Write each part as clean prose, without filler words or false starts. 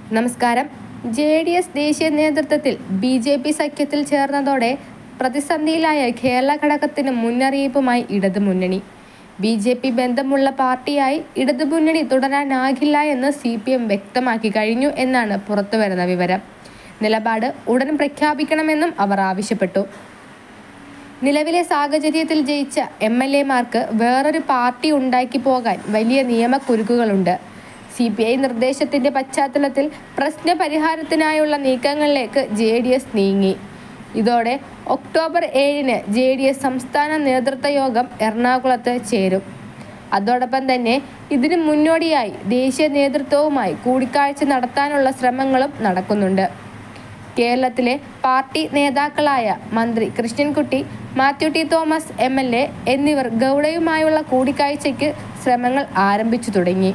നമസ്കാരം. ജെഡിഎസ് ദേശീയ നേതൃത്വത്തിൽ ബിജെപി സഖ്യത്തിൽ ചേർന്നതോടെ പ്രതിസന്ധിയിലായ കേരള ഘടകത്തിന് മുന്നറിയിപ്പുമായി ഇടതുമുന്നണി. ബിജെപി ബന്ധമുള്ള പാർട്ടിയായി ഇടതുമുന്നണി തുടരാനാകില്ല എന്ന് CPM വ്യക്തമാക്കി കഴിഞ്ഞു എന്നാണ് പുറത്തുവരുന്ന വിവരം. നിലപാട് ഉടൻ പ്രഖ്യാപിക്കണമെന്നും അവർ ആവശ്യപ്പെട്ടു. നിലവിലെ സാഹചര്യത്തിൽ ജയിച്ച MLA-മാർക്ക് വേറൊരു പാർട്ടി ഉണ്ടാക്കി പോകാൻ വലിയ നിയമക്കുരുക്കുകളുണ്ട്. CPI നിർദ്ദേശത്തിന്റെ പശ്ചാത്തലത്തിൽ പ്രശ്ന പരിഹാരത്തിനായുള്ള നീക്കങ്ങളിലേക്ക് JDS നീങ്ങി. ഇതോടെ ഒക്ടോബർ 7-ന് JDS സംസ്ഥാന നേതൃത്വ യോഗം എറണാകുളത്ത് ചേരും. അതോടൊപ്പം തന്നെ ഇതിനു മുന്നോടിയായി ദേശീയ നേതൃത്വവുമായി കൂടിക്കാഴ്ച നടത്താനുള്ള ശ്രമങ്ങളും നടക്കുന്നുണ്ട്. കേരളത്തിലെ പാർട്ടി നേതാക്കളായ മന്ത്രി കൃഷ്ണൻകുട്ടി, മാത്യു ടി തോമസ് MLA എന്നിവർ ഗൗഡയുമായുള്ള കൂടിക്കാഴ്ചയ്ക്ക് ശ്രമങ്ങൾ ആരംഭിച്ചു തുടങ്ങി.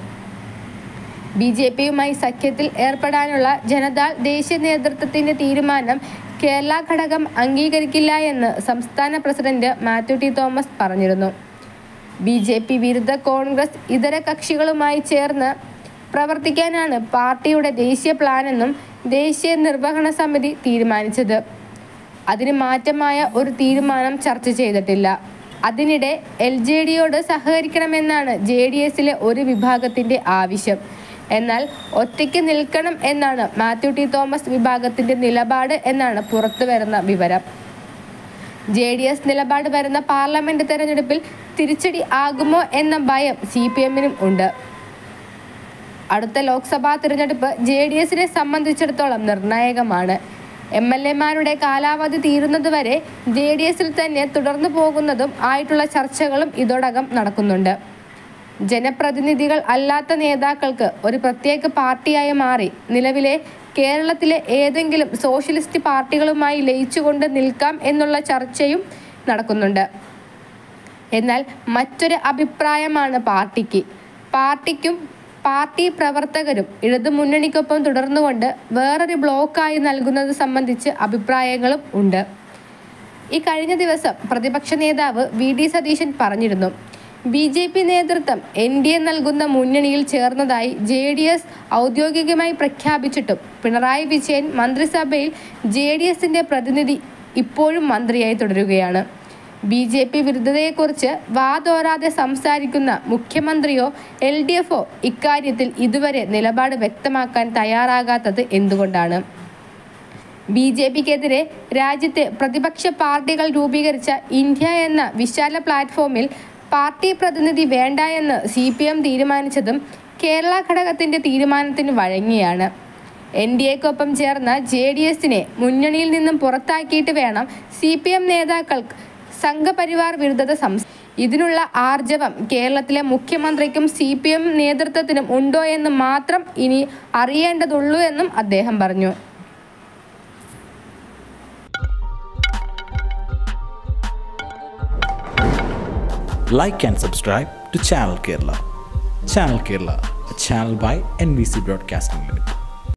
BJPയുമായി സഖ്യത്തിൽ ഏർപ്പെടാനുള്ള ജനതാദൾ ദേശീയ നേതൃത്വത്തിന്റെ തീരുമാനം കേരള ഘടകം അംഗീകരിക്കില്ല എന്ന് സംസ്ഥാന പ്രസിഡന്റ് മാത്യു ടി തോമസ് പറഞ്ഞിരുന്നു. BJP വിരുദ്ധ കോൺഗ്രസ് ഇതര കക്ഷികളുമായി ചേർന്ന് പ്രവർത്തിക്കാനാണ് പാർട്ടിയുടെ ദേശീയ പ്ലാനെന്നും ദേശീയ നിർവഹണ സമിതി തീരുമാനിച്ചത്. അതിന് മാറ്റമായ ഒരു തീരുമാനം ചർച്ച ചെയ്തിട്ടില്ല. അതിനിടെ LJDയോട് സഹകരിക്കണമെന്നാണ് JDSലെ ഒരു വിഭാഗത്തിന്റെ ആവശ്യം. എന്നാൽ ഒറ്റയ്ക്ക് നിൽക്കണം എന്നാണ് മാത്യു ടി തോമസ് വിഭാഗത്തിന്റെ നിലപാട് എന്നാണ് പുറത്തുവരുന്ന വിവരം. JDS നിലപാട് വരുന്ന പാർലമെന്റ് തെരഞ്ഞെടുപ്പിൽ തിരിച്ചടി ആകുമോ എന്ന ഭയം CPMനും ഉണ്ട്. അടുത്ത ലോക്സഭാ തിരഞ്ഞെടുപ്പ് JDSനെ സംബന്ധിച്ചിടത്തോളം നിർണായകമാണ്. MLA-മാരുടെ കാലാവധി തീരുന്നതുവരെ JDSൽ തന്നെ തുടർന്നു പോകുന്നതും ആയിട്ടുള്ള ചർച്ചകളും ഇതോടകം നടക്കുന്നുണ്ട്. ജനപ്രതിനിധികൾ അല്ലാത്ത നേതാക്കൾക്ക് ഒരു പ്രത്യേക പാർട്ടിയായി മാറി നിലവിലെ കേരളത്തിലെ ഏതെങ്കിലും സോഷ്യലിസ്റ്റ് പാർട്ടികളുമായി ലയിച്ചുകൊണ്ട് നിൽക്കാം എന്നുള്ള ചർച്ചയും നടക്കുന്നുണ്ട്. എന്നാൽ മറ്റൊരു അഭിപ്രായമാണ് പാർട്ടിക്കും പാർട്ടി പ്രവർത്തകരും ഇടതുമുന്നണിക്കൊപ്പം തുടർന്നുകൊണ്ട് വേറൊരു ബ്ലോക്കായി നൽകുന്നത് സംബന്ധിച്ച് അഭിപ്രായങ്ങളും ഉണ്ട്. ഈ കഴിഞ്ഞ ദിവസം പ്രതിപക്ഷ നേതാവ് VD സതീശൻ പറഞ്ഞിരുന്നു, BJP നേതൃത്വം NDA നൽകുന്ന മുന്നണിയിൽ ചേർന്നതായി JDS ഔദ്യോഗികമായി പ്രഖ്യാപിച്ചിട്ടും പിണറായി വിജയൻ മന്ത്രിസഭയിൽ JDSന്റെ പ്രതിനിധി ഇപ്പോഴും മന്ത്രിയായി തുടരുകയാണ്. BJP വിരുദ്ധതയെക്കുറിച്ച് വാതോരാതെ സംസാരിക്കുന്ന മുഖ്യമന്ത്രിയോ LDFോ ഇക്കാര്യത്തിൽ ഇതുവരെ നിലപാട് വ്യക്തമാക്കാൻ തയ്യാറാകാത്തത് എന്തുകൊണ്ടാണ്? BJPക്കെതിരെ രാജ്യത്തെ പ്രതിപക്ഷ പാർട്ടികൾ രൂപീകരിച്ച ഇന്ത്യ എന്ന വിശാല പ്ലാറ്റ്ഫോമിൽ പാർട്ടി പ്രതിനിധി വേണ്ട എന്ന് CPM തീരുമാനിച്ചതും കേരള ഘടകത്തിന്റെ തീരുമാനത്തിന് വഴങ്ങിയാണ്. NDAക്കൊപ്പം ചേർന്ന JDSനെ മുന്നണിയിൽ നിന്നും പുറത്താക്കിയിട്ട് വേണം CPM നേതാക്കൾ സംഘപരിവാർ വിരുദ്ധത ഇതിനുള്ള ആർജവം കേരളത്തിലെ മുഖ്യമന്ത്രിക്കും CPM നേതൃത്വത്തിനും ഉണ്ടോ എന്ന് മാത്രം ഇനി അറിയേണ്ടതുള്ളൂ എന്നും അദ്ദേഹം പറഞ്ഞു. Like and subscribe to Channel Kerala. Channel Kerala, a channel by NBC Broadcasting Limited.